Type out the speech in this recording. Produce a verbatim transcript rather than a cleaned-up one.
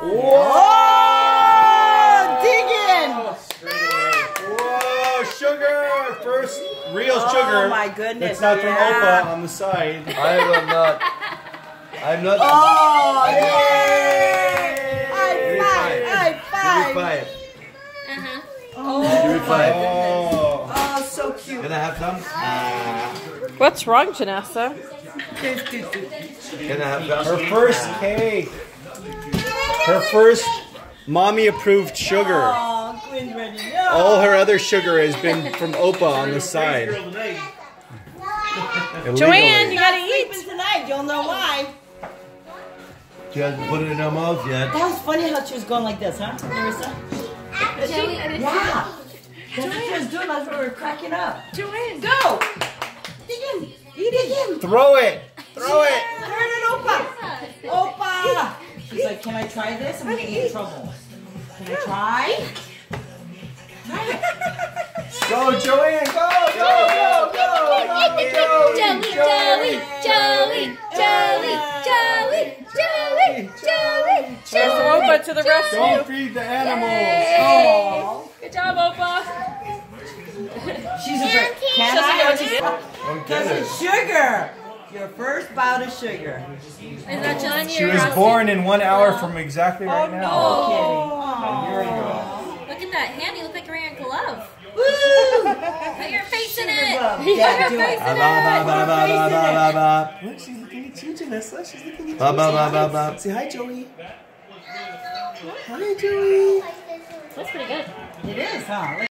Whoa! Dig in! Whoa! Sugar! First real Oh, sugar. Oh my goodness! It's not from yeah. Opa on the side. I am not. I'm not. Oh! Yay! High five! High Give me five! five. Uh-huh. Oh, Give me five. Oh. oh, so cute. Can I have some? Uh, What's wrong, Janessa? can I have some? Her first cake. Her first mommy-approved sugar. Oh, Quinn's ready. No. All her other sugar has been from Opa on the side. Joanne, you gotta Sleeping eat. tonight. You'll know why. She hasn't put it in her mouth yet. That was funny how she was going like this, huh, Larissa? Joey, Yeah. That's what she was doing. That's why we were cracking up. Joanne, Go! Dig in! Eat it in! Throw it! Throw it! Turn it, Opa! Opa! She's like, can I try this? I'm gonna get in trouble. Can I try? Go, Joanne! Go! Go! Go! Go! Joey, Joey, Joey, Joey, Joey, Joey, Joey, there's Opa to the rescue. Don't feed the animals! Oh. Good job, Opa. She's a break. Can Doesn't know I? what to do. Because it's sugar. Your first bout of sugar. Is that just She was born in one hour from exactly right now. Oh, kidding. A year ago. Look at that hand. You look like you're wearing a glove. Woo! Put your face in Sugar it. glove. Put Yeah, your do face it. in Ba, ba, it. ba, ba, ba, ba, ba, Look, she's looking at you, Janessa. She's looking at you. ba. Ba, ba, ba, ba, ba. Say hi, Joey. Hi, Joey. That's pretty good. It is, huh?